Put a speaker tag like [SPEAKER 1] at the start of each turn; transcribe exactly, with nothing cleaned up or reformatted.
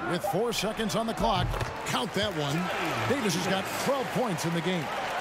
[SPEAKER 1] With four seconds on the clock, count that one. Davis has got twelve points in the game.